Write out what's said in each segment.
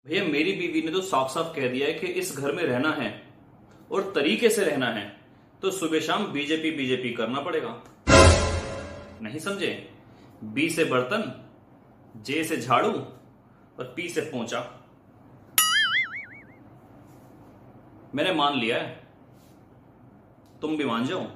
भैया मेरी बीवी ने तो साफ साफ कह दिया है कि इस घर में रहना है और तरीके से रहना है तो सुबह शाम बीजेपी बीजेपी करना पड़ेगा। नहीं समझे? बी से बर्तन, जे से झाड़ू और पी से पोंछा। मैंने मान लिया है, तुम भी मान जाओ।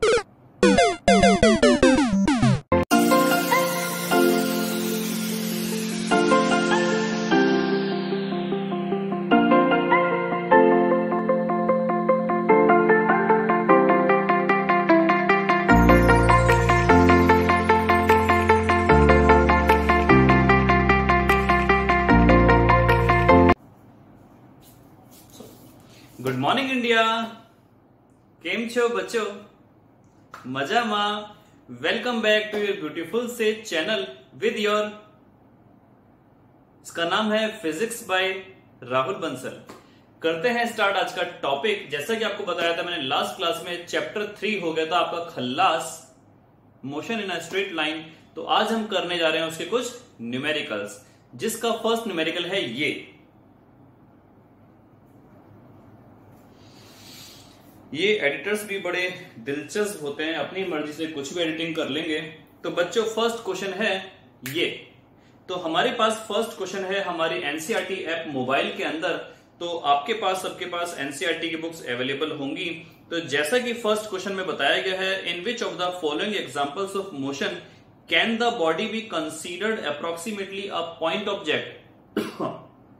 गुड मॉर्निंग इंडिया, केम छो बच्चों? मजामा। Welcome back to your beautiful से चैनल विद योर, इसका नाम है फिजिक्स बाय राहुल बंसल। करते हैं स्टार्ट आज का टॉपिक। जैसा कि आपको बताया था मैंने लास्ट क्लास में, चैप्टर 3 हो गया था आपका खल्लास, motion in a straight line. तो आज हम करने जा रहे हैं उसके कुछ न्यूमेरिकल्स, जिसका फर्स्ट न्यूमेरिकल है ये एडिटर्स भी बड़े दिलचस्प होते हैं, अपनी मर्जी से कुछ भी एडिटिंग कर लेंगे। तो बच्चों फर्स्ट क्वेश्चन है ये। तो हमारे पास फर्स्ट क्वेश्चन है हमारी एनसीईआरटी ऐप मोबाइल के अंदर। तो आपके पास सबके पास एनसीईआरटी की बुक्स अवेलेबल होंगी। तो जैसा कि फर्स्ट क्वेश्चन में बताया गया है, in which of the following examples of motion can the body be considered approximately a point object.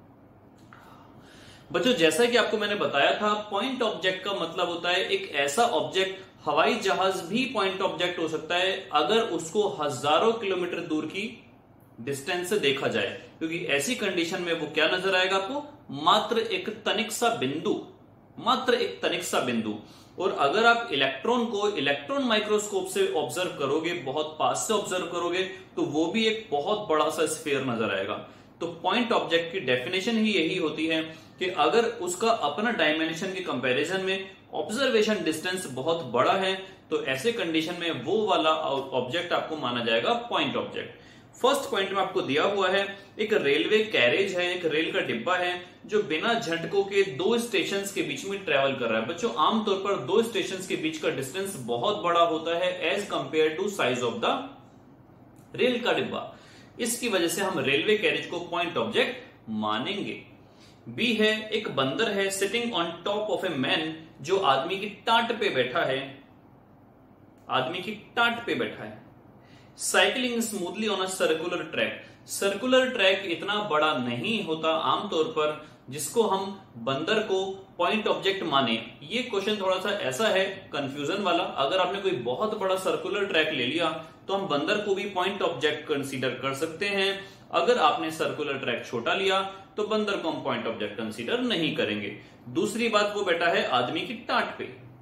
बच्चों जैसा कि आपको मैंने बताया था, पॉइंट ऑब्जेक्ट का मतलब होता है एक ऐसा ऑब्जेक्ट, हवाई जहाज भी पॉइंट ऑब्जेक्ट हो सकता है अगर उसको हजारों किलोमीटर दूर की डिस्टेंस से देखा जाए, क्योंकि ऐसी कंडीशन में वो क्या नजर आएगा आपको? मात्र एक तनिक सा बिंदु, मात्र एक तनिक सा बिंदु। और अगर आप इलेक्ट्रॉन को इलेक्ट्रॉन माइक्रोस्कोप से ऑब्जर्व करोगे, बहुत पास से ऑब्जर्व करोगे, तो वो भी एक बहुत बड़ा सा स्फीयर नजर आएगा। तो पॉइंट ऑब्जेक्ट की डेफिनेशन ही यही होती है कि अगर उसका अपना डायमेंशन के कंपैरिजन में ऑब्जर्वेशन डिस्टेंस बहुत बड़ा है, तो ऐसे कंडीशन में वो वाला ऑब्जेक्ट आपको माना जाएगा पॉइंट ऑब्जेक्ट। फर्स्ट पॉइंट में आपको दिया हुआ है एक रेलवे कैरेज है, एक रेल का डिब्बा है जो बिना झटकों के दो स्टेशन के बीच में ट्रेवल कर रहा है। बच्चों आमतौर पर दो स्टेशन के बीच का डिस्टेंस बहुत बड़ा होता है as compare to size of the rail का डिब्बा। इसकी वजह से हम रेलवे कैरेज को पॉइंट ऑब्जेक्ट मानेंगे। बी है एक बंदर है sitting on top of a man, जो आदमी की टाट पे बैठा है, आदमी की टाट पे बैठा है। Cycling smoothly on a circular track. Circular track इतना बड़ा नहीं होता आमतौर पर जिसको हम बंदर को पॉइंट ऑब्जेक्ट माने। ये क्वेश्चन थोड़ा सा ऐसा है कंफ्यूजन वाला। अगर आपने कोई बहुत बड़ा सर्कुलर ट्रैक ले लिया तो हम बंदर को भी पॉइंट ऑब्जेक्ट कंसीडर कर सकते हैं। अगर आपने सर्कुलर ट्रैक छोटा लिया तो बंदर को हम पॉइंट ऑब्जेक्ट कंसीडर नहीं करेंगे। दूसरी बात, वो बैठा है आदमी की टाट पे।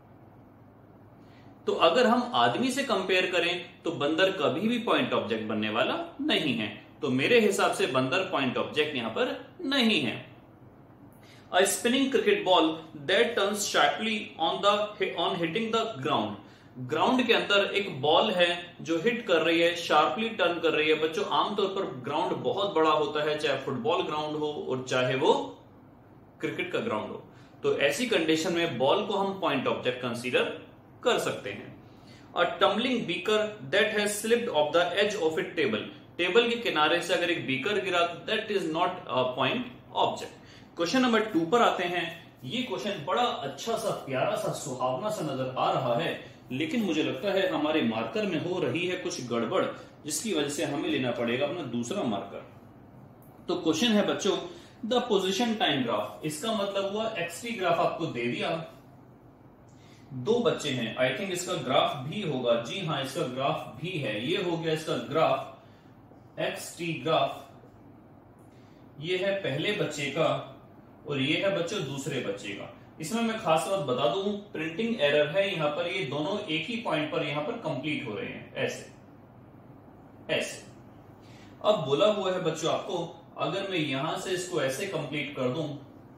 तो अगर हम आदमी से कंपेयर करें तो बंदर कभी भी पॉइंट ऑब्जेक्ट बनने वाला नहीं है। तो मेरे हिसाब से बंदर पॉइंट ऑब्जेक्ट यहां पर नहीं है। A spinning cricket ball that turns sharply on hitting the ground. Ground के अंदर एक बॉल है जो हिट कर रही है, शार्पली टर्न कर रही है। बच्चों आमतौर पर ग्राउंड बहुत बड़ा होता है, चाहे फुटबॉल ग्राउंड हो और चाहे वो क्रिकेट का ग्राउंड हो। तो ऐसी कंडीशन में बॉल को हम पॉइंट ऑब्जेक्ट कंसीडर कर सकते हैं। A tumbling beaker that has slipped off the edge of a table. Table के किनारे से अगर एक बीकर गिरा तो that is not a point object. Question number 2 पर आते हैं। ये क्वेश्चन बड़ा अच्छा सा, प्यारा सा, सुहावना सा नजर आ रहा है, लेकिन मुझे लगता है हमारे मार्कर में हो रही है कुछ गड़बड़, जिसकी वजह से हमें लेना पड़ेगा अपना दूसरा मार्कर। तो क्वेश्चन है बच्चों द पोजीशन टाइम ग्राफ। इसका मतलब हुआ एक्सटी ग्राफ आपको दे दिया। दो बच्चे हैं, आई थिंक इसका ग्राफ भी होगा। जी हाँ, इसका ग्राफ भी है। ये हो गया इसका ग्राफ, एक्सटी ग्राफ। ये है पहले बच्चे का और ये है बच्चों दूसरे बच्चे का। इसमें मैं खास बात बता दूं, प्रिंटिंग एरर है यहां पर। ये दोनों एक ही पॉइंट पर यहां पर कंप्लीट हो रहे हैं, ऐसे ऐसे। अब बोला हुआ है बच्चों आपको, अगर मैं यहां से इसको ऐसे कंप्लीट कर दूं,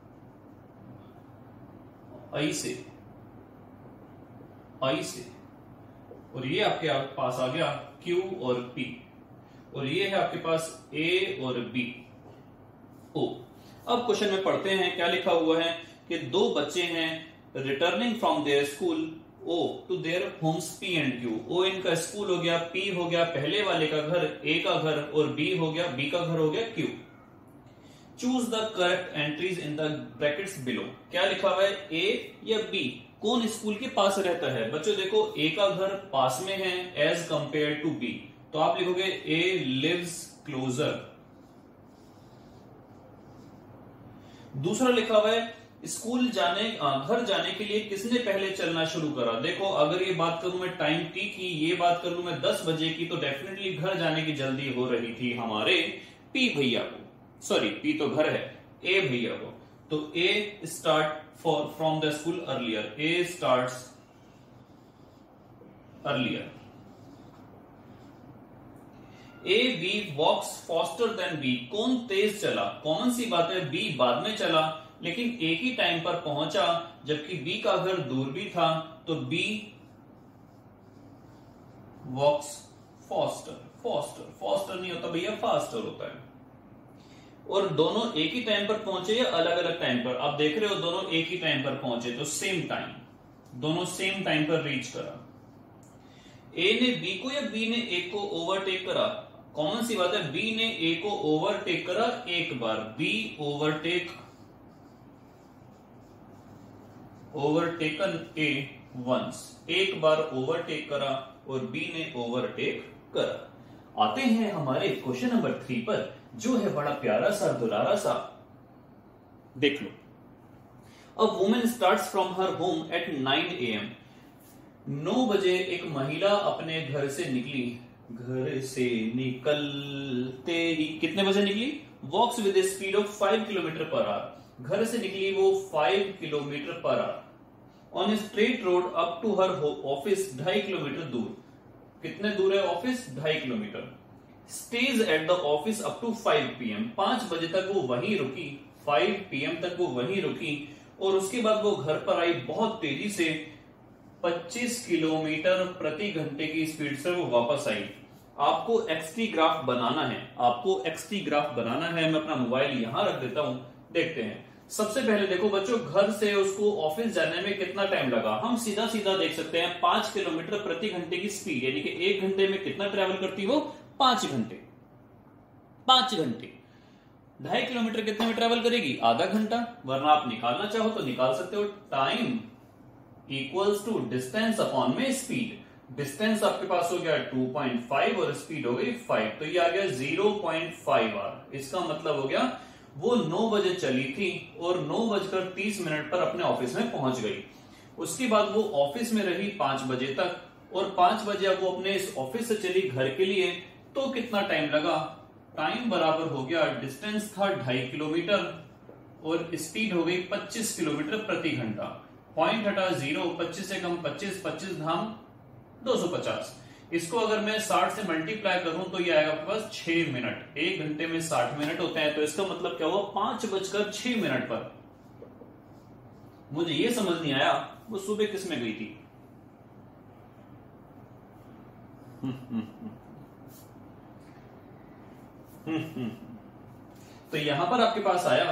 आई से और ये आपके पास आ गया Q और P, और ये है आपके पास A और B, O। अब क्वेश्चन में पढ़ते हैं क्या लिखा हुआ है कि दो बच्चे हैं returning from their school O to their homes P and Q. O इनका स्कूल हो गया, पी हो गया पहले वाले का घर, ए का घर, और बी हो गया, बी का घर हो गया Q. Choose the correct entries in the brackets below. क्या लिखा हुआ है, ए या बी, कौन स्कूल के पास रहता है? बच्चों देखो ए का घर पास में है एज कंपेयर टू बी, तो आप लिखोगे ए लिव्स क्लोजर। दूसरा लिखा हुआ है स्कूल जाने घर जाने के लिए किसने पहले चलना शुरू करा? देखो अगर ये बात करूं मैं टाइम टी की, ये बात करूं मैं 10 बजे की, तो डेफिनेटली घर जाने की जल्दी हो रही थी हमारे पी भैया को। सॉरी पी तो घर है, ए भैया को। तो A start from the school earlier, A starts earlier. A B walks faster than B, कौन तेज चला? कॉमन सी बात है, बी बाद में चला लेकिन एक ही टाइम पर पहुंचा, जबकि बी का घर दूर भी था, तो B walks faster. Faster faster नहीं होता भैया, फास्टर होता है। और दोनों एक ही टाइम पर पहुंचे या अलग अलग टाइम पर? आप देख रहे हो दोनों एक ही टाइम पर पहुंचे, तो सेम टाइम, दोनों सेम टाइम पर रीच करा। ए ने बी को या बी ने ए को ओवरटेक करा? कॉमन सी बात है, बी ने ए को ओवरटेक करा एक बार, बी ओवरटेकन ए वंस, एक बार ओवरटेक करा और बी ने ओवरटेक करा। आते हैं हमारे क्वेश्चन नंबर 3 पर, जो है बड़ा प्यारा सा दुलारा सा। देख लो, a women starts from her home at 9 AM। 9 बजे एक महिला अपने घर से निकली। घर से निकलते ही कितने बजे निकली? Walks with a speed of 5 kilometre per hour. घर से निकली वो 5 kilometre per hour. On a straight road up to her office 2.5 kilometre दूर। कितने दूर है office? 2.5 kilometre. Stage at the office up to 5 PM। 5 बजे तक वो वहीं रुकी, 5 PM तक वो वहीं रुकी, और उसके बाद वो घर पर आई बहुत तेजी से, 25 किलोमीटर प्रति घंटे की स्पीड से वो वापस आई। आपको एक्सटी ग्राफ बनाना है, आपको एक्सटी ग्राफ बनाना है। मैं अपना मोबाइल यहां रख देता हूं, देखते हैं। सबसे पहले देखो बच्चों, घर से उसको ऑफिस जाने में कितना टाइम लगा? हम सीधा सीधा देख सकते हैं, 5 किलोमीटर प्रति घंटे की स्पीड, यानी कि 1 घंटे में कितना ट्रेवल करती हो? 5 घंटे। 5 घंटे 2.5 किलोमीटर कितने में ट्रेवल करेगी? आधा घंटा। वरना आप निकालना चाहो तो निकाल सकते हो, time equals to distance upon में स्पीड। डिस्टेंस आपके पास हो गया 2.5 और स्पीड हो गई 5, तो ये आ गया 0.5 आवर। इसका मतलब हो गया वो 9 बजे चली थी और 9:30 पर अपने ऑफिस में पहुंच गई। उसके बाद वो ऑफिस में रही 5 बजे तक, और 5 बजे अब वो अपने इस ऑफिस से चली घर के लिए, तो कितना टाइम लगा? टाइम बराबर हो गया, डिस्टेंस था 2.5 किलोमीटर और स्पीड हो गई 25 किलोमीटर प्रति घंटा। पॉइंट हटा 0, 25 से कम 25, 25 धाम 250। इसको अगर मैं 60 से मल्टीप्लाई करूं तो ये आएगा आपके पास 6 मिनट। 1 घंटे में 60 मिनट होते हैं, तो इसका मतलब क्या हुआ? 5:06 पर। मुझे ये समझ नहीं आया वो सुबह किस में गई थी। तो यहां पर आपके पास आया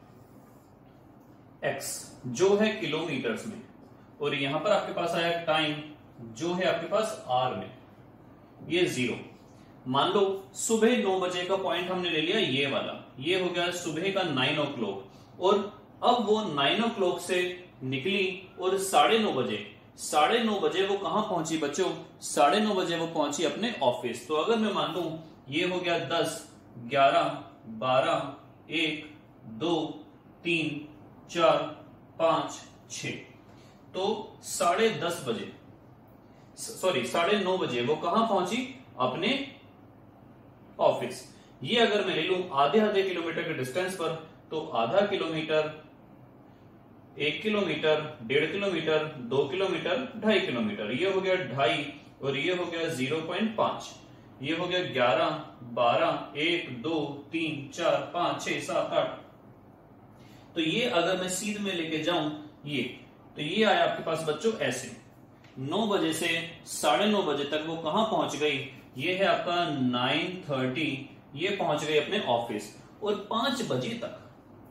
x जो है किलोमीटर्स में, और यहां पर आपके पास आया टाइम जो है आपके पास r में, ये 0। मान लो सुबह 9 बजे का पॉइंट हमने ले लिया, ये वाला, ये हो गया सुबह का 9 o'clock, और अब वो 9 o'clock से निकली और 9:30 बजे वो कहां पहुंची बच्चों? 9:30 बजे वो पहुंची अपने ऑफिस। तो अगर मैं मान लू ये हो गया 10, 11, 12, 1, 2, 3, 4, 5, 6, तो 10:30 बजे, सॉरी 9:30 बजे वो कहां पहुंची? अपने ऑफिस। ये अगर मैं ले लूं आधे किलोमीटर के डिस्टेंस पर, तो आधा kilometre, 1 kilometre, 1.5 kilometre, 2 kilometre, 2.5 kilometre, ये हो गया 2.5 और ये हो गया 0.5, ये हो गया 11, 12, 1, 2, 3, 4, 5, 6, 7, 8। तो ये अगर मैं सीध में लेके जाऊं ये, तो ये आया आपके पास बच्चों ऐसे। 9 बजे से 9:30 बजे तक वो कहां पहुंच गई? ये है आपका 9:30, ये पहुंच गई अपने ऑफिस। और 5 बजे तक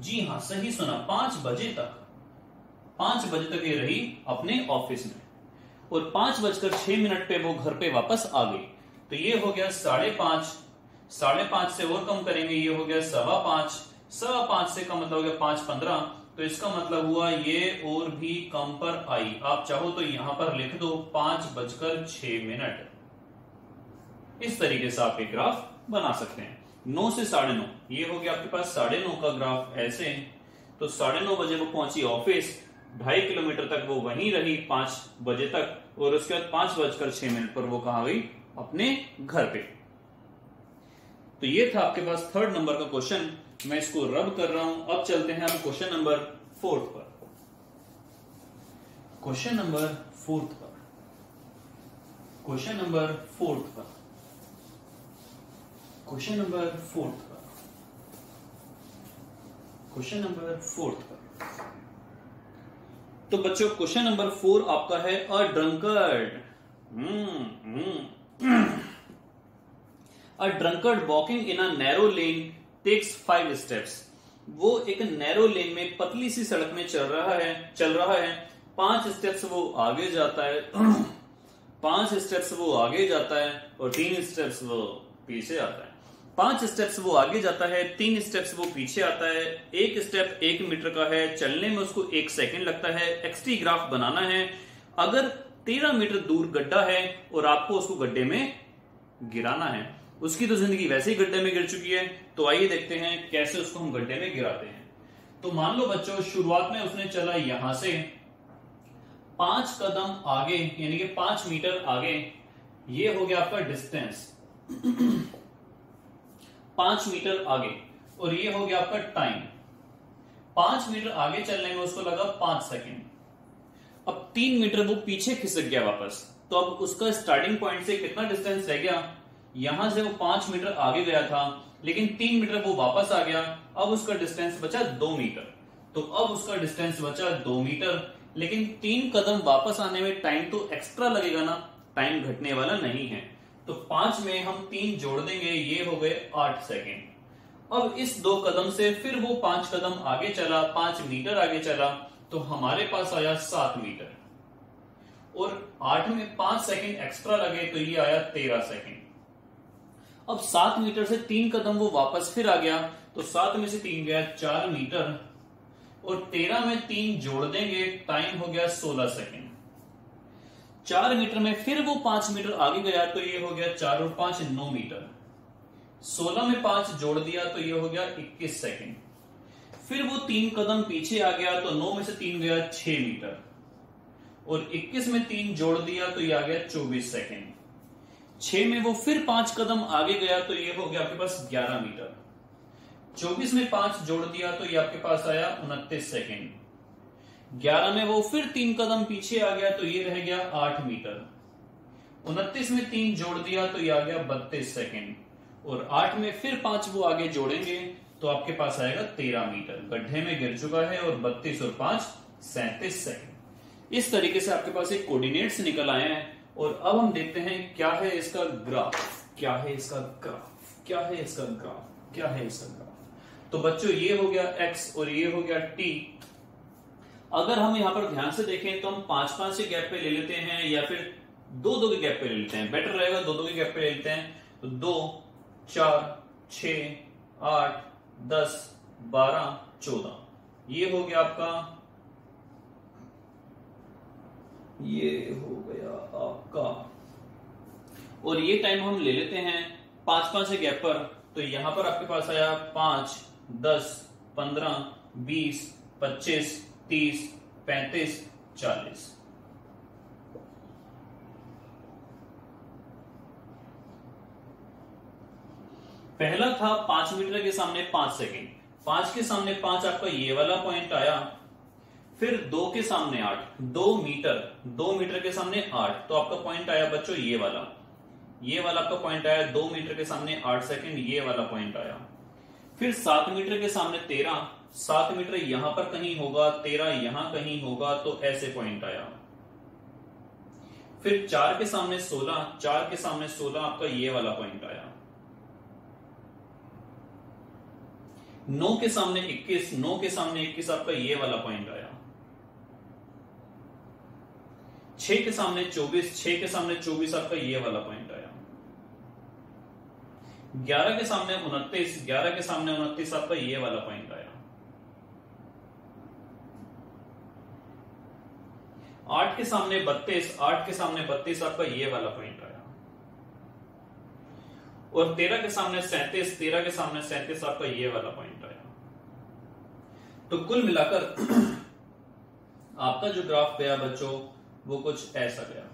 जी हां, सही सुना, 5 बजे तक। 5 बजे तक ये रही अपने ऑफिस में और 5:06 पे वो घर पे वापस आ गई। तो ये हो गया 5:30, 5:30 से और कम करेंगे, ये हो गया 5:15, 5:15 से का मतलब हो गया 5:15। तो इसका मतलब हुआ ये और भी कम पर आई। आप चाहो तो यहां पर लिख दो 5:06। इस तरीके से आप एक ग्राफ बना सकते हैं। 9 से 9:30, ये हो गया आपके पास 9:30 का ग्राफ ऐसे। तो 9:30 बजे वो पहुंची ऑफिस, 2.5 किलोमीटर तक वो वहीं रही 5 बजे तक, और उसके बाद 5:06 पर वो कहां गई? अपने घर पे। तो ये था आपके पास 3rd नंबर का क्वेश्चन। मैं इसको रब कर रहा हूं। अब चलते हैं हम क्वेश्चन नंबर 4 पर। क्वेश्चन नंबर 4 पर, क्वेश्चन नंबर 4 पर, क्वेश्चन नंबर 4 पर, क्वेश्चन नंबर 4 पर। तो बच्चों क्वेश्चन नंबर 4 आपका है a drunkard. A drunkard walking in a narrow lane takes 5 steps. वो एक नैरो लेन में पतली सी सड़क में चल रहा है। 5 स्टेप्स वो आगे जाता है 5 स्टेप्स वो आगे जाता है और 3 स्टेप्स वो पीछे आता है। 5 स्टेप्स वो आगे जाता है, 3 स्टेप्स वो पीछे आता है। एक स्टेप 1 मीटर का है, चलने में उसको 1 सेकंड लगता है। एक्सटी ग्राफ बनाना है। अगर 13 मीटर दूर गड्ढा है और आपको उसको गड्ढे में गिराना है। उसकी तो जिंदगी वैसे ही गड्ढे में गिर चुकी है, तो आइए देखते हैं कैसे उसको हम गड्ढे में गिराते हैं। तो मान लो बच्चों शुरुआत में उसने चला यहां से 5 कदम आगे, यानी कि 5 मीटर आगे। ये हो गया आपका डिस्टेंस 5 मीटर आगे, और ये हो गया आपका टाइम। 5 मीटर आगे चलने में उसको लगा 5 सेकेंड। अब 3 मीटर वो पीछे खिसक गया वापस, तो अब उसका स्टार्टिंग पॉइंट से कितना डिस्टेंस रह गया? यहां से वो 5 मीटर आगे गया था, लेकिन 3 मीटर वो वापस आ गया। अब उसका डिस्टेंस बचा 2 मीटर। तो अब उसका डिस्टेंस बचा 2 मीटर, लेकिन 3 कदम वापस आने में टाइम तो एक्स्ट्रा लगेगा ना, टाइम घटने वाला नहीं है। तो 5 में हम 3 जोड़ देंगे, ये हो गए 8 सेकेंड। अब इस 2 कदम से फिर वो 5 कदम आगे चला, 5 मीटर आगे चला, तो हमारे पास आया 7 मीटर, और 8 में 5 सेकेंड एक्स्ट्रा लगे, तो ये आया 13 सेकेंड। अब 7 मीटर से 3 कदम वो वापस फिर आ गया, तो 7 में से 3 गया 4 मीटर, और 13 में 3 जोड़ देंगे, टाइम हो गया 16 सेकेंड। 4 मीटर में फिर वो 5 मीटर आगे गया, तो ये हो गया 4 और 5 9 मीटर। 16 में 5 जोड़ दिया, तो ये हो गया 21 सेकेंड। फिर वो 3 कदम पीछे आ गया, तो 9 में से 3 गया 6 मीटर, और 21 में 3 जोड़ दिया, तो ये आ गया 24 सेकेंड। 6 में वो फिर 5 कदम आगे गया, तो ये हो गया आपके पास 11 मीटर। 24 में 5 जोड़ दिया, तो ये आपके पास आया 29 सेकेंड। 11 में वो फिर 3 कदम पीछे आ गया, तो ये रह गया 8 मीटर। 29 में 3 जोड़ दिया, तो ये आ गया 32 सेकेंड, और 8 में फिर 5 वो आगे जोड़ेंगे, तो आपके पास आएगा 13 मीटर। गड्ढे में गिर चुका है, और 32 और 5 37 सेकेंड। इस तरीके से आपके पास एक कोऑर्डिनेट्स निकल आए हैं। और अब हम देखते हैं क्या है इसका ग्राफ, क्या है इसका ग्राफ, क्या है इसका ग्राफ, क्या है इसका ग्राफ। तो बच्चों ये हो गया x और ये हो गया t। अगर हम यहां पर ध्यान से देखें तो हम 5-5 के गैप पे ले लेते हैं, या फिर 2-2 के गैप पे ले लेते हैं। बेटर रहेगा 2-2 के गैप पे ले लेते हैं। तो 2, 4, 6, 8, 10, 12, 14, ये हो गया आपका, ये हो गया आपका। और ये टाइम हम ले लेते हैं 5-5 के गैप पर। तो यहां पर आपके पास आया 5, 10, 15, 20, 25, 30, 35, 40। पहला था 5 मीटर के सामने 5 सेकेंड। 5 के सामने 5 आपका ये वाला पॉइंट आया। फिर 2 के सामने 8, 2 मीटर के सामने 8, तो आपका पॉइंट आया बच्चों ये वाला आपका पॉइंट आया। 2 मीटर के सामने 8 सेकेंड, ये वाला पॉइंट आया। फिर 7 मीटर के सामने 13, 7 मीटर यहां पर कहीं होगा, 13 यहां कहीं होगा, तो ऐसे पॉइंट आया। फिर 4 के सामने 16, 4 के सामने 16 आपका ये वाला पॉइंट आया। 9 के सामने 21, 9 के सामने 21 आपका ये वाला पॉइंट आया। 6 के सामने 24, 6 के सामने 24 आपका ये वाला पॉइंट आया। 11 के सामने 29, 11 के सामने 29 आपका ये वाला पॉइंट आया। 8 के सामने 32, 8 के सामने 32 आपका ये वाला पॉइंट आया। और 13 के सामने 37, 13 के सामने 37 आपका ये वाला पॉइंट आया। तो कुल मिलाकर आपका जो ग्राफ गया बच्चों वो कुछ ऐसा गया।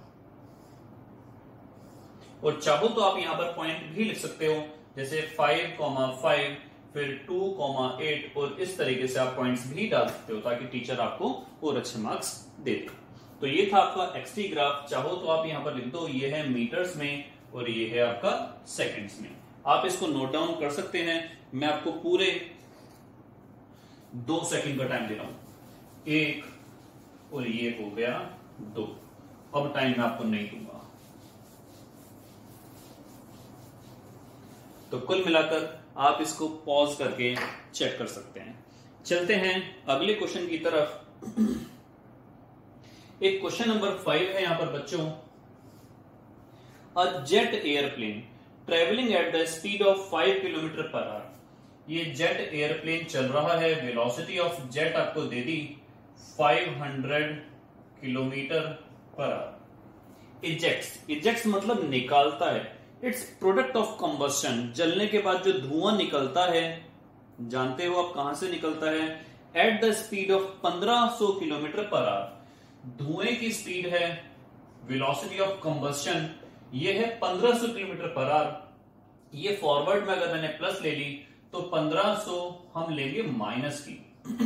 और चाहो तो आप यहां पर पॉइंट भी लिख सकते हो, जैसे 5,5 फिर 2,8 और इस तरीके से आप पॉइंट्स भी डाल सकते हो ताकि टीचर आपको और अच्छे मार्क्स दे दे। तो ये था आपका एक्सटी ग्राफ। चाहो तो आप यहां पर लिख दो, ये है मीटर्स में और ये है आपका सेकंड्स में। आप इसको नोट डाउन कर सकते हैं। मैं आपको पूरे 2 सेकंड का टाइम दे रहा हूं। 1 और ये हो गया 2। अब टाइम मैं आपको नहीं दूंगा। तो कुल मिलाकर आप इसको पॉज करके चेक कर सकते हैं। चलते हैं अगले क्वेश्चन की तरफ। एक क्वेश्चन नंबर 5 है यहां पर बच्चों। A jet aeroplane travelling at the speed of 5 kilometre per hour. ये जेट एयरप्लेन चल रहा है, वेलोसिटी ऑफ जेट आपको दे दी 500 किलोमीटर पर आवर। इजेक्ट्स मतलब निकालता है। इट्स प्रोडक्ट ऑफ कंबस्शन, जलने के बाद जो धुआं निकलता है, जानते हो आप कहां से निकलता है, at the speed of 1500 kilometre per hour. धुएं की स्पीड है, वेलोसिटी ऑफ कंबस्शन ये है 1500 किलोमीटर पर आवर। ये फॉरवर्ड में अगर मैंने प्लस ले ली तो 1500 हम लेंगे माइनस की।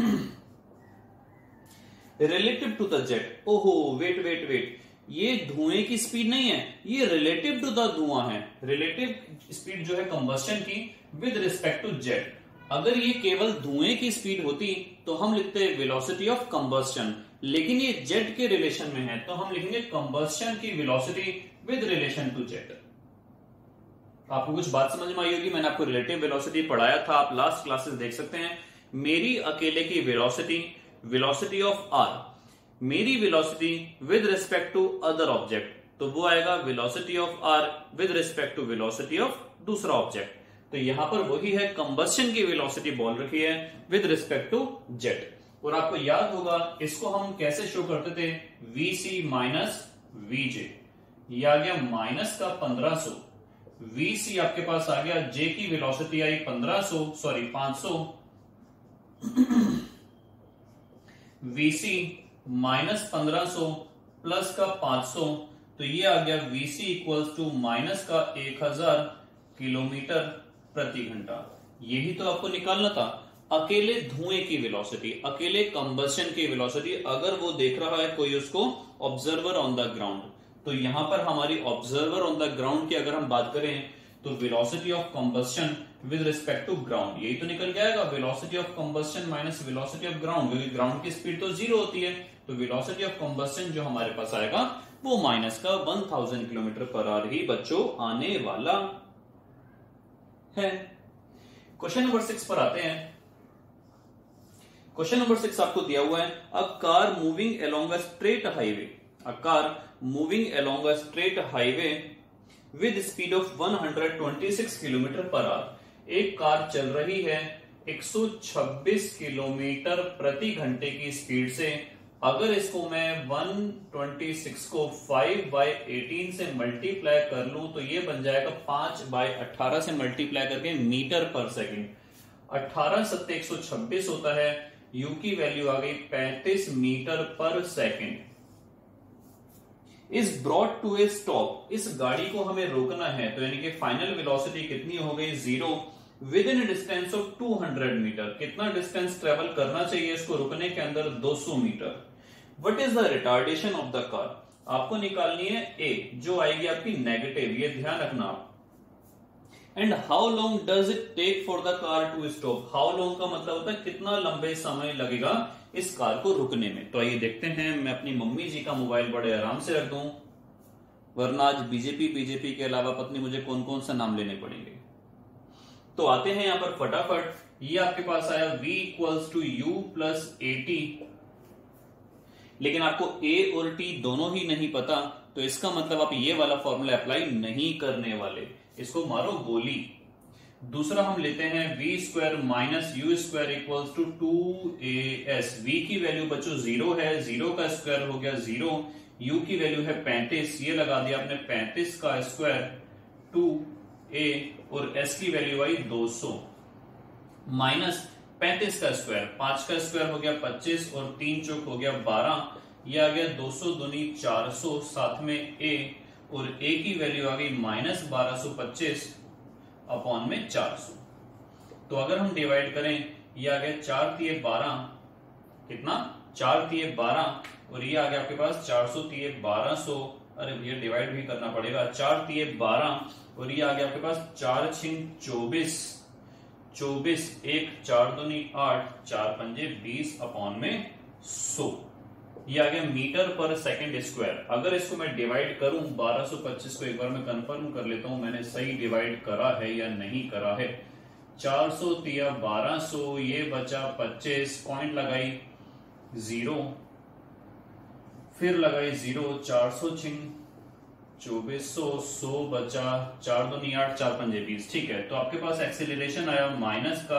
रिलेटिव टू द जेट, ओहो वेट, ये धुएं की स्पीड नहीं है, ये रिलेटिव टू द धुआं है। रिलेटिव स्पीड जो है कंबस्शन की विद रिस्पेक्ट टू जेट। अगर ये केवल धुएं की स्पीड होती तो हम लिखते हैं वेलोसिटी ऑफ कंबस्शन, लेकिन ये जेट के रिलेशन में है तो हम लिखेंगे कंबस्शन की velocity with relation to jet. आपको कुछ बात समझ में आई होगी। मैंने आपको रिलेटिव वेलोसिटी पढ़ाया था, आप लास्ट क्लासेस देख सकते हैं। मेरी अकेले की वेलोसिटी ऑफ आर, मेरी velocity with respect to other object, तो वो आएगा velocity of R with respect to velocity of दूसरा ऑब्जेक्ट। तो यहां पर वही है, कंबस्शन की वेलोसिटी बोल रखी है विद रिस्पेक्ट टू जेट। और आपको याद होगा इसको हम कैसे शो करते थे, वीसी माइनस वीजे। ये आ गया माइनस का 1500, वीसी आपके पास आ गया, जे की वेलोसिटी आई 500 वीसी माइनस 1500 प्लस का 500, तो ये आ गया वीसी इक्वल्स टू माइनस का 1000 किलोमीटर प्रति घंटा। यही तो आपको निकालना था, अकेले धुएं की वेलोसिटी, अकेले कंबस्शन की वेलोसिटी, अगर वो देख रहा है कोई उसको ऑब्जर्वर ऑन द ग्राउंड। तो यहां पर हमारी ऑब्जर्वर ऑन द ग्राउंड की अगर हम बात करें तो velocity of combustion with respect to ground, यही तो निकल जाएगा, velocity of combustion minus velocity of ground, क्योंकि ग्राउंड की स्पीड तो 0 होती है। तो वेलोसिटी ऑफ कंबस्शन जो हमारे पास आएगा वो माइनस का 1000 किलोमीटर पर आवर ही बच्चों आने वाला है। क्वेश्चन नंबर 6 पर आते हैं। क्वेश्चन नंबर 6 आपको दिया हुआ है, a car moving along a straight highway, a car moving along a straight highway with speed of 126 kilometre per hour. एक कार चल रही है 126 किलोमीटर प्रति घंटे की स्पीड से। अगर इसको मैं 126 को 5/18 से मल्टीप्लाई कर लूं तो ये बन जाएगा 5/18 से मल्टीप्लाई करके मीटर पर सेकंड। 18 सत्ते 126 होता है, यू की वैल्यू आ गई 35 metre per second. Is brought to a stop, इस गाड़ी को हमें रोकना है, तो यानी कि फाइनल वेलोसिटी कितनी हो गई 0 within distance of 200 metre. कितना डिस्टेंस ट्रेवल करना चाहिए इसको रुकने के अंदर, 200 metre. What is the retardation of the car, आपको निकालनी है ए, जो आएगी आपकी नेगेटिव, ये ध्यान रखना आप। And how long does it take for the car to stop, how long का मतलब होता है कितना लंबे समय लगेगा इस कार को रुकने में। तो आइए देखते हैं, मैं अपनी मम्मी जी का मोबाइल बड़े आराम से रख दूं, वरना आज बीजेपी के अलावा पत्नी मुझे कौन कौन सा नाम लेने पड़ेंगे। तो आते हैं यहां पर फटाफट, ये आपके पास आया v equals to u plus AT, लेकिन आपको a और t दोनों ही नहीं पता, तो इसका मतलब आप ये वाला फॉर्मूला अप्लाई नहीं करने वाले, इसको मारो गोली। दूसरा हम लेते हैं v square minus U square equals to 2as। v की वैल्यू बच्चों 0 है, 0 का स्क्वायर हो गया 0, u की वैल्यू है 35, ये लगा दिया आपने 35 का स्क्वायर 2a, और s की वैल्यू आई 200 माइनस 35 का स्क्वायर, 5 का स्क्वायर हो गया 25 और 3 चौक हो गया 12, ये आ गया 200 दूनी 400, साथ में a, और a की वैल्यू आ गई माइनस 1225 अपॉन में 400। तो अगर हम डिवाइड करें, ये आ गया 4 तिये 12, कितना 4 तिये 12, और ये आ गया आपके पास 400 तिये 1200, अरे भैया डिवाइड भी करना पड़ेगा, 4 तिये 12, और ये आ गया आपके पास 4 छिंग 24, 24 1 4 दूनी 8, 4 पंजे 20 अपॉन में 100, ये आ गया मीटर पर सेकंड स्क्वायर। अगर इसको मैं डिवाइड करूं 1225 को, एक बार मैं कंफर्म कर लेता हूं मैंने सही डिवाइड करा है या नहीं करा है। 400 तिया 1200, ये बचा 25, पॉइंट लगाई 0, फिर लगाई 0, 400 छिंग 2400, 100 बचा, 4 दूनी 8, 4 पंजे 20, ठीक है। तो आपके पास एक्सेलरेशन आया माइनस का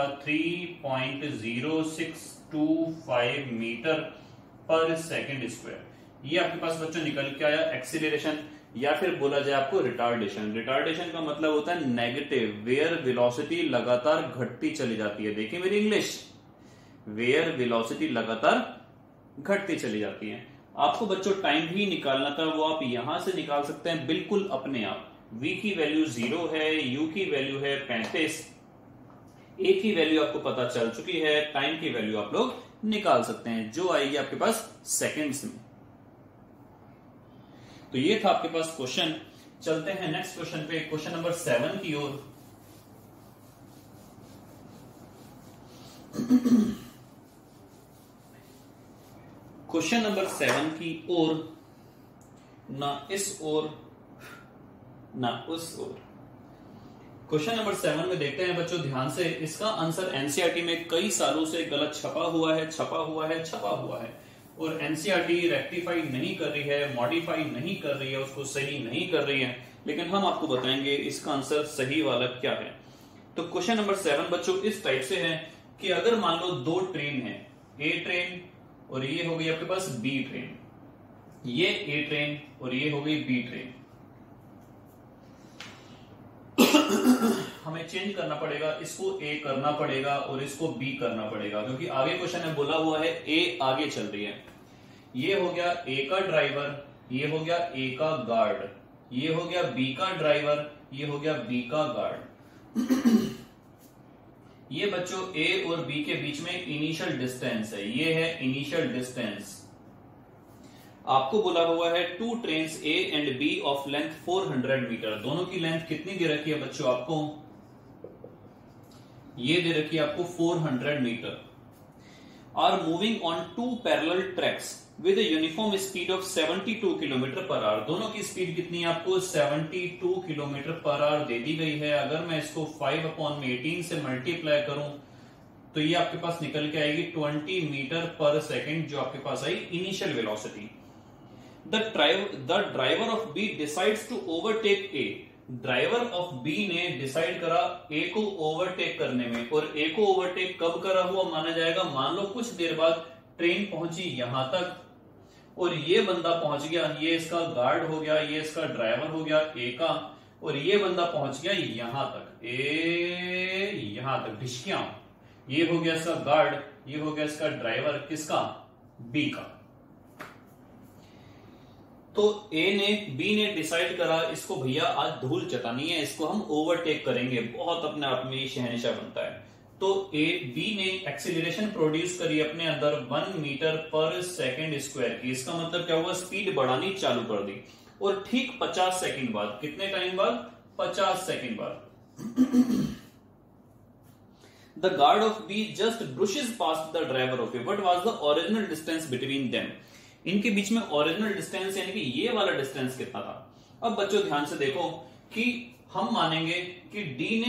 3.0625 मीटर पर सेकंड स्क्वायर। ये आपके पास बच्चों निकल के आया एक्सीलरेशन, या फिर बोला जाए आपको रिटार्डेशन। रिटार्डेशन का मतलब होता है नेगेटिव, वेयर वेलोसिटी लगातार घटती चली जाती है। देखिए मेरी इंग्लिश, वेयर वेलोसिटी लगातार घटती चली जाती है। आपको बच्चों टाइम भी निकालना था, वो आप यहां से निकाल सकते हैं बिल्कुल अपने आप। v की वैल्यू 0 है, u की वैल्यू है 35, a की वैल्यू आपको पता चल चुकी है, टाइम की वैल्यू आप लोग निकाल सकते हैं जो आएगी आपके पास सेकंड्स में। तो ये था आपके पास क्वेश्चन। चलते हैं नेक्स्ट क्वेश्चन पे, क्वेश्चन नंबर 7 की ओर। क्वेश्चन नंबर 7 की ओर, ना इस ओर ना उस ओर। क्वेश्चन नंबर 7 में देखते हैं बच्चों ध्यान से, इसका आंसर एनसीईआरटी में कई सालों से गलत छपा हुआ है, और एनसीईआरटी रेक्टिफाई नहीं कर रही है, मॉडिफाई नहीं कर रही है, उसको सही नहीं कर रही है, लेकिन हम आपको बताएंगे इसका आंसर सही वाला क्या है। तो क्वेश्चन नंबर 7 बच्चों इस टाइप से है कि अगर मान लो 2 ट्रेन है, ए ट्रेन और ये हो गई आपके पास बी ट्रेन, ये ए ट्रेन और ये हो गई बी ट्रेन। हमें चेंज करना पड़ेगा, इसको ए करना पड़ेगा और इसको बी करना पड़ेगा, क्योंकि आगे क्वेश्चन में बोला हुआ है ए आगे चल रही है। ये हो गया ए का ड्राइवर, ये हो गया ए का गार्ड, ये हो गया बी का ड्राइवर, ये हो गया बी का गार्ड। ये बच्चों ए और बी के बीच में इनिशियल डिस्टेंस है, ये है इनिशियल डिस्टेंस। आपको बोला हुआ है 2 trains A and B of length 400 metre. दोनों की लेंथ कितनी दे रखी है बच्चों आपको? ये दे रखी है आपको 400 metre. Are moving on 2 parallel tracks with uniform speed of 72 kilometre per hour. दोनों की स्पीड कितनी है आपको? 72 किलोमीटर पर आवर दे दी गई है। अगर मैं इसको 5/18 से मल्टीप्लाई करूं तो ये आपके पास निकल के आएगी 20 मीटर पर सेकेंड, जो आपके पास आई initial velocity. The driver of B decides to overtake A. Driver of B ने डिसाइड करा ए को ओवरटेक करने में, और ए को ओवरटेक कब करा हुआ माना जाएगा? मान लो कुछ देर बाद ट्रेन पहुंची यहां तक और ये बंदा पहुंच गया, ये इसका गार्ड हो गया, ये इसका ड्राइवर हो गया ए का, और ये बंदा पहुंच गया यहां तक, यहां तक ढिशकियां। ये हो गया इसका गार्ड, ये हो गया इसका ड्राइवर, किसका? बी का। तो बी ने डिसाइड करा इसको भैया आज धूल चटानी है, इसको हम ओवरटेक करेंगे, बहुत अपने आप में शहंशाह बनता है। तो बी ने एक्सीलरेशन प्रोड्यूस करी अपने अंदर 1 मीटर पर सेकंड स्क्वायर की। इसका मतलब क्या हुआ? स्पीड बढ़ानी चालू कर दी, और ठीक 50 सेकंड बाद, कितने टाइम बाद? 50 सेकंड बाद the guard of B just brushes past the driver of A. What was the original distance between them? इनके बीच में ओरिजिनल डिस्टेंस यानी कि ये वाला डिस्टेंस कितना था? अब बच्चों ध्यान से देखो कि हम मानेंगे कि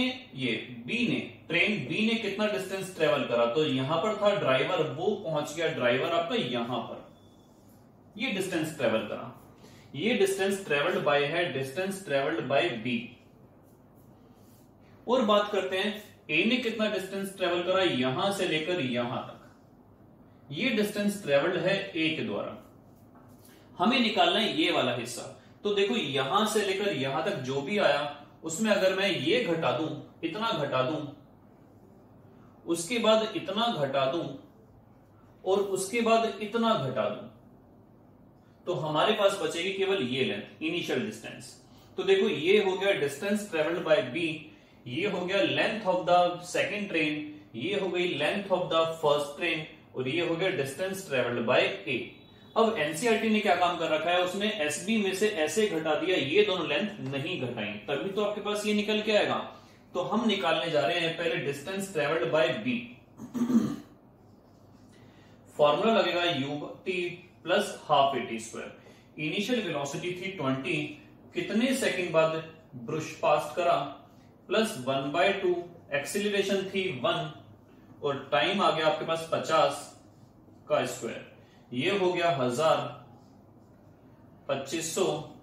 ट्रेन बी ने कितना डिस्टेंस ट्रेवल करा, तो यहां पर था ड्राइवर, वो पहुंच गया ड्राइवर आपका यहां पर, ये डिस्टेंस ट्रेवल करा, ये डिस्टेंस ट्रेवल्ड बाय है डिस्टेंस ट्रेवल्ड बाय बी। और बात करते हैं ए ने कितना डिस्टेंस ट्रेवल करा यहां से लेकर यहां तक, ये डिस्टेंस ट्रेवल्ड है ए के द्वारा। हमें निकालना है ये वाला हिस्सा। तो देखो यहां से लेकर यहां तक जो भी आया उसमें अगर मैं ये घटा दूं, इतना घटा दूं, उसके बाद इतना घटा दूं और उसके बाद इतना घटा दूं, तो हमारे पास बचेगी केवल ये लेंथ, इनिशियल डिस्टेंस। तो देखो ये हो गया डिस्टेंस ट्रेवल्ड बाय बी, ये हो गया length of the second train, ये हो गई length of the first train, और ये हो गया डिस्टेंस ट्रेवल्ड बाय ए। अब एनसीईआरटी ने क्या काम कर रखा है, उसने एसबी में से ऐसे घटा दिया, ये दोनों लेंथ नहीं घटाई, तभी तो आपके पास ये निकल के आएगा। तो हम निकालने जा रहे हैं पहले distance travelled by B. Formula लगेगा ut plus half A T square. Initial velocity थी 20, कितने सेकंड बाद ब्रश पास करा, प्लस 1/2, एक्सीलरेशन थी 1, और टाइम आ गया आपके पास 50 का स्क्वायर, ये हो गया 1000, 2500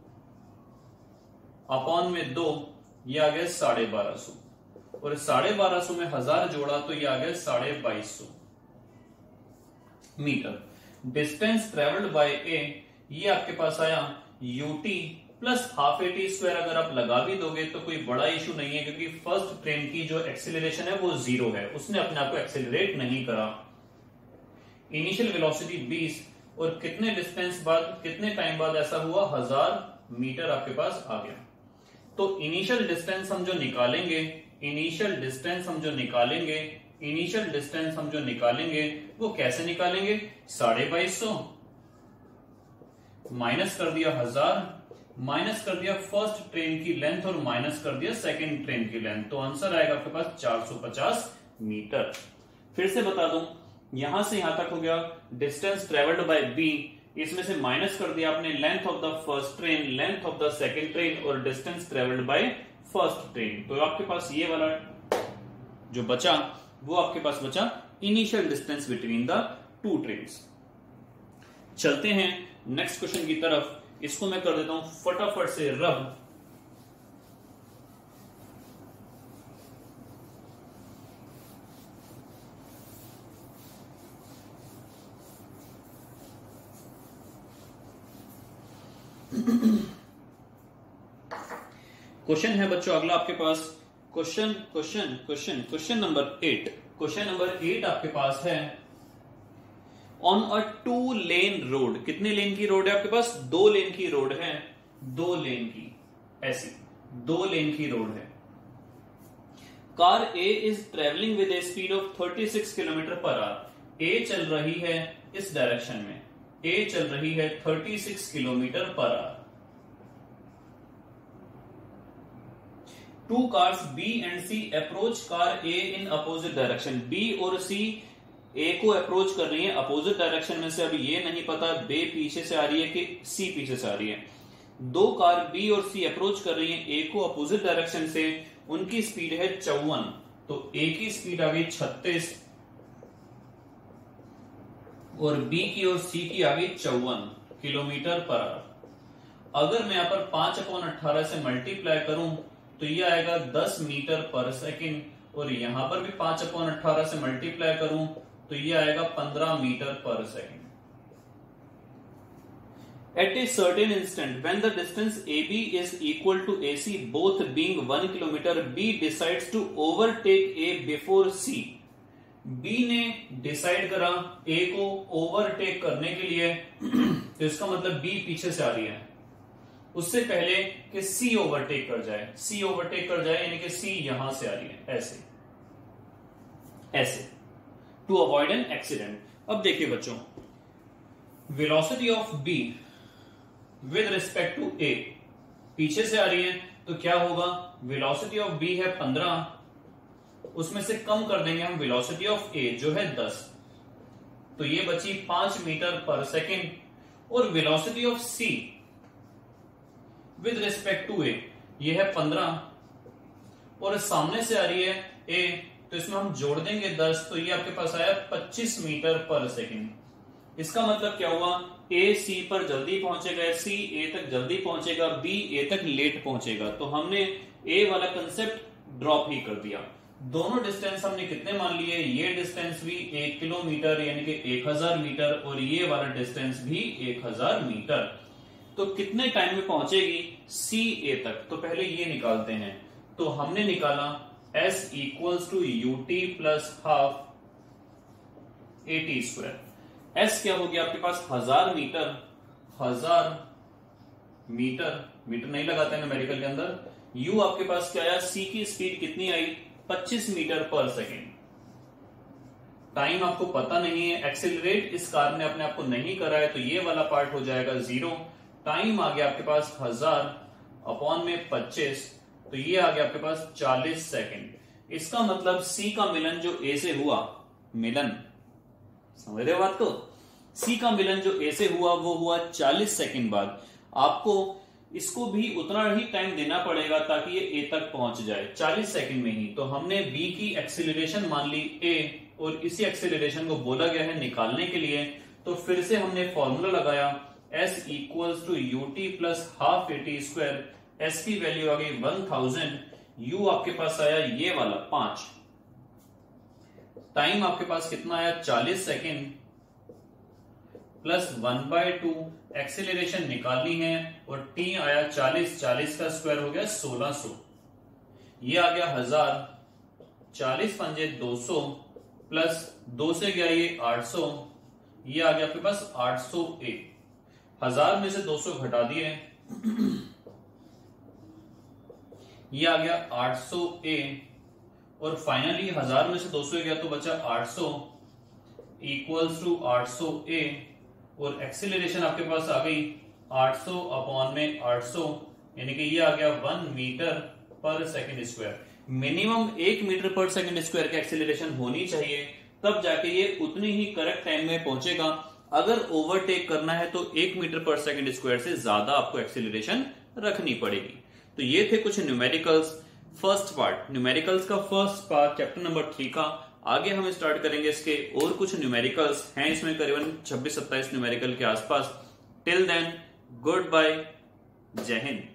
अपॉन में 2, ये आ गया 1250, और 1250 में 1000 जोड़ा तो ये आ गया 2250 metre. Distance travelled by A, ये आपके पास आया ut plus half A T square. अगर आप लगा भी दोगे तो कोई बड़ा इशू नहीं है, क्योंकि फर्स्ट ट्रेन की जो एक्सीलरेशन है वो 0 है, उसने अपने आप को एक्सीलरेट नहीं करा। इनिशियल वेलोसिटी 20, और कितने डिस्टेंस बाद, कितने टाइम बाद ऐसा हुआ, 1000 मीटर आपके पास आ गया। तो इनिशियल डिस्टेंस हम जो निकालेंगे, इनिशियल डिस्टेंस हम जो निकालेंगे, इनिशियल डिस्टेंस हम जो निकालेंगे वो कैसे निकालेंगे, 2250 माइनस कर दिया 1000, माइनस कर दिया फर्स्ट ट्रेन की लेंथ और माइनस कर दिया सेकंड ट्रेन की लेंथ, तो आंसर आएगा आपके पास 450 मीटर। फिर से बता दूं, यहां से यहां तक हो गया डिस्टेंस ट्रेवल्ड बाय बी, इसमें से माइनस कर दिया आपने length of the first train, length of the second train और distance travelled by first train, तो आपके पास ये वाला जो बचा वो आपके पास बचा initial distance between the two trains. चलते हैं नेक्स्ट क्वेश्चन की तरफ, इसको मैं कर देता हूं फटाफट से रब। क्वेश्चन है बच्चों अगला आपके पास, क्वेश्चन नंबर 8। क्वेश्चन नंबर 8 आपके पास है, ऑन अ 2 लेन रोड, कितने लेन की रोड है आपके पास, 2 लेन की रोड है, 2 लेन की, ऐसी 2 लेन की रोड है। Car A is travelling with a speed of 36 kilometre per hour. A चल रही है इस डायरेक्शन में, ए चल रही है 36 kilometre per hour. 2 cars B and C approach car A in opposite direction। B और C A को अप्रोच कर रही है अपोजिट डायरेक्शन में से। अभी ये नहीं पता B पीछे से आ रही है कि C पीछे से आ रही है। 2 कार B और C अप्रोच कर रही है A को अपोजिट डायरेक्शन से, उनकी स्पीड है 54, तो A की स्पीड आ गई 36 और B की और C की आ गई 54 किलोमीटर पर आवर। अगर मैं यहां पर 5/18 से मल्टीप्लाई करूं तो ये आएगा 10 मीटर पर सेकंड, और यहां पर भी 5/18 से मल्टीप्लाई करूं तो ये आएगा 15 metre per second. At a certain instant, when the distance AB is equal to AC, both being 1 kilometer, B decides to overtake A before C। B ने डिसाइड करा A को ओवरटेक करने के लिए, तो इसका मतलब B पीछे से आ रही है, उससे पहले कि C ओवरटेक कर जाए, C ओवरटेक कर जाए यानी कि C यहां से आ रही है, ऐसे ऐसे, टू अवॉइड एन एक्सीडेंट। अब देखिए बच्चों, velocity of B with respect to A पीछे से आ रही है, तो क्या होगा, वेलोसिटी ऑफ B है 15, उसमें से कम कर देंगे हम वेलोसिटी ऑफ A जो है 10, तो ये बची 5 मीटर पर सेकेंड, और velocity of C with respect to A ये है 15, और सामने से आ रही है ए, तो इसमें हम जोड़ देंगे 10, तो ये आपके पास आया 25 मीटर पर सेकेंड। इसका मतलब क्या हुआ, ए सी पर जल्दी पहुंचेगा, सी ए तक जल्दी पहुंचेगा, बी ए तक लेट पहुंचेगा। तो हमने ए वाला कंसेप्ट ड्रॉप ही कर दिया। दोनों डिस्टेंस हमने कितने मान लिए, ये डिस्टेंस भी 1 किलोमीटर यानी कि 1000 मीटर, और ये वाला डिस्टेंस भी 1000 मीटर। तो कितने टाइम में पहुंचेगी सी ए तक, तो पहले ये निकालते हैं। तो हमने निकाला S equals to UT plus half AT square. S क्या हो गया आपके पास 1000 मीटर, 1000 मीटर, मीटर नहीं लगाते न्यूमेरिकल के अंदर। U आपके पास क्या आया, C की स्पीड कितनी आई 25 मीटर पर सेकेंड। टाइम आपको पता नहीं है, एक्सेलरेट इस कार ने अपने आप को नहीं करा है, तो ये वाला पार्ट हो जाएगा 0। टाइम आ गया आपके पास 1000 अपॉन में 25, तो ये आ गया आपके पास 40 सेकेंड। इसका मतलब सी का मिलन जो ए से हुआ, मिलन समझ रहे हो बात को, सी का मिलन जो ए से हुआ वो हुआ 40 सेकेंड बाद। आपको इसको भी उतना ही टाइम देना पड़ेगा ताकि ये ए तक पहुंच जाए 40 सेकंड में ही। तो हमने बी की एक्सीलरेशन मान ली ए, और इसी एक्सीलरेशन को बोला गया है निकालने के लिए। तो फिर से हमने फॉर्मूला लगाया S equals to UT plus half AT square. S की वैल्यू आ गई 1000, U आपके पास आया ये वाला 5, टाइम आपके पास कितना आया 40 सेकेंड, प्लस 1/2 एक्सेलरेशन निकालनी है, और T आया 40, 40 का स्क्वायर हो गया 1600, ये आ गया 1000, 40 पंजे 200, प्लस 2 से गया ये 800, ये आ गया आपके पास 800A। 1000 में से 200 घटा दिए, ये आ गया 800A, और फाइनली 1000 में से 200 गया तो बचा 800 इक्वल्स टू 800A, और एक्सीलरेशन आपके पास आ गई 800 अपॉन में 800, यानी कि ये आ गया 1 metre per second square. Minimum 1 metre per second square की एक्सीलरेशन होनी चाहिए, तब जाके ये उतनी ही करेक्ट टाइम में पहुंचेगा। अगर ओवरटेक करना है तो 1 मीटर पर सेकंड स्क्वायर से ज्यादा आपको एक्सीलरेशन रखनी पड़ेगी। तो ये थे कुछ न्यूमेरिकल्स, फर्स्ट पार्ट, न्यूमेरिकल्स का फर्स्ट पार्ट चैप्टर नंबर 3 का। आगे हम स्टार्ट करेंगे इसके और कुछ न्यूमेरिकल्स हैं, इसमें करीबन 26-27 न्यूमेरिकल के आसपास। टिल देन गुड बाय, जय हिंद।